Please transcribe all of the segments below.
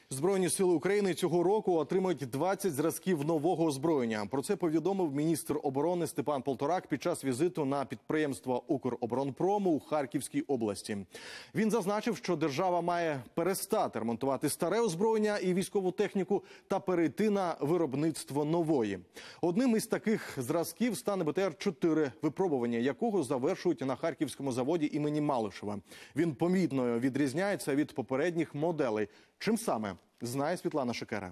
Збройні сили України цього року отримають 20 зразків нового озброєння. Про це повідомив міністр оборони Степан Полторак під час візиту на підприємство «Укроборонпрому» у Харківській області. Він зазначив, що держава має перестати ремонтувати старе озброєння і військову техніку та перейти на виробництво нової. Одним із таких зразків стане БТР-4, випробування якого завершують на Харківському заводі імені Малишева. Він помітно відрізняється від попередніх моделей. Чим саме, знає Світлана Шикера.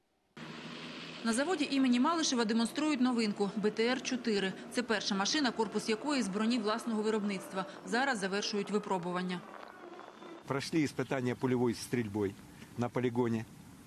На заводі імені Малишева демонструють новинку – БТР-4. Це перша машина, корпус якої з броні власного виробництва. Зараз завершують випробування. Пройшли испытания пулевой стрельбой на полигоне,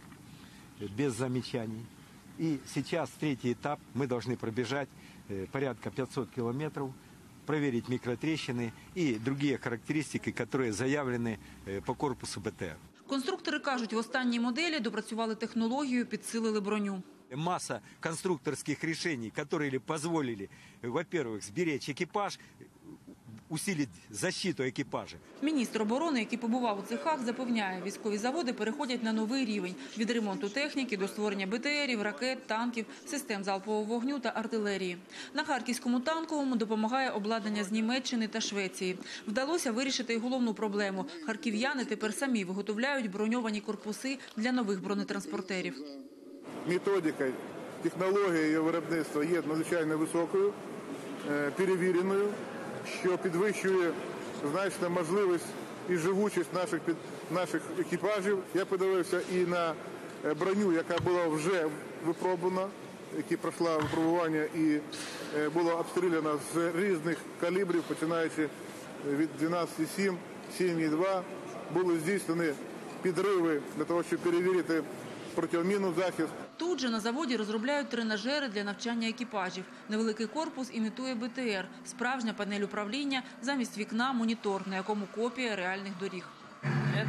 без замечаний. И сейчас третий этап. Мы должны пробежать порядка 500 километров, проверить микротрещины и другие характеристики, которые заявлены по корпусу БТР. Конструктори кажуть, в останній моделі допрацювали технологію, підсилили броню. Масса конструкторских решений, которые позволили, во-первых, сберечь экипаж, усилить защиту екіпажу. Міністр оборони, який побував у цехах, запевняє, військові заводи переходять на новий рівень – від ремонту техніки до створення БТРів, ракет, танків, систем залпового вогню та артилерії. На Харківському танковому допомагає обладнання з Німеччини та Швеції. Вдалося вирішити й головну проблему – харків'яни тепер самі виготовляють броньовані корпуси для нових бронетранспортерів. Методика, технологія її виробництва є надзвичайно високою, перевіреною, що підвищує значно можливість і живучість наших екіпажів. Я подивився і на броню, яка була вже випробувана, яка пройшла випробування і була обстріляна з різних калібрів, починаючи від 12,7, 7,2. Були здійснені підриви для того, щоб перевірити протимінний захист. Тут же на заводі розробляють тренажери для навчання екіпажів. Невеликий корпус імітує БТР. Справжня панель управління, замість вікна – монітор, на якому копія реальних доріг. Це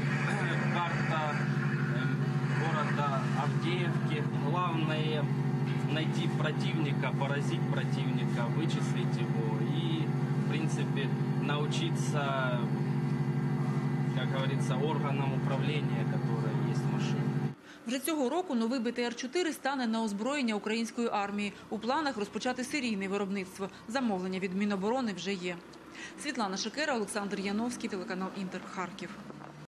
карта міста Авдіївки. Головне – знайти противника, поразити противника, вичислити його і, в принципі, навчитися, як говориться, органам управління, які є в машині. Вже цього року новий БТР-4 стане на озброєння української армії. У планах розпочати серійне виробництво. Замовлення від Міноборони вже є. Світлана Шикера, Олександр Яновський, телеканал «Інтер», Харків.